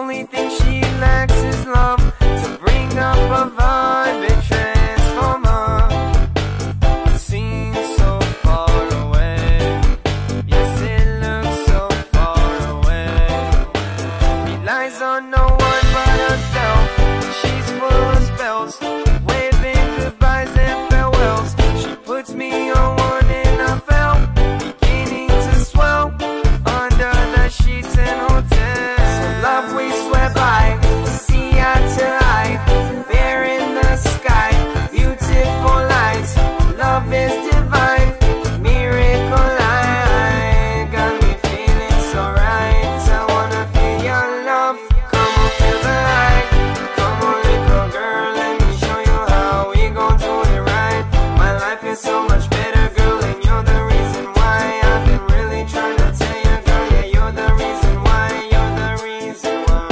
only thing she lacks is love to bring up a vibe and transform her. It seems so far away. Yes, it looks so far away. Relies on no one but herself. She's full of spells, waving goodbyes and farewells. She puts me on one and I fell, beginning to swell under the sheets and hotels. So love we swear by, see eye to eye, there in the sky, beautiful lights. Love is divine, miracle light, got me feeling so right. I wanna feel your love, come on feel the light. Come on little girl, let me show you how we gon' do it right. My life is so much better, girl, and you're the reason why. I've been really trying to tell you, girl, yeah, you're the reason why. You're the reason why.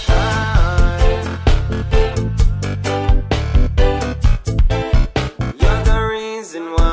You're the reason why.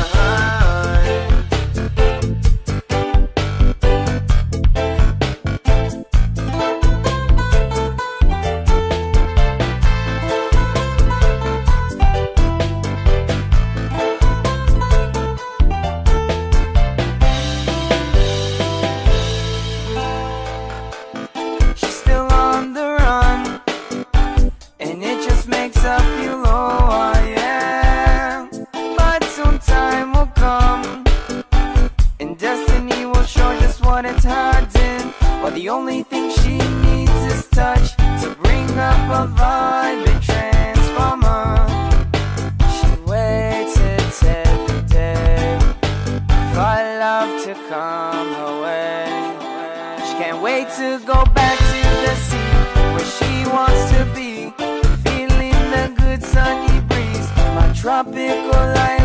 She's still on the run, and it just makes her feel low, yeah. But soon time will come, and destiny will show just what it's hiding. Well, the only thing she needs is touch to bring up a vibe and transform her. She waits every day for love to come her way. She can't wait to go back to the sea where she wants to be, feeling the good sunny breeze. My tropical life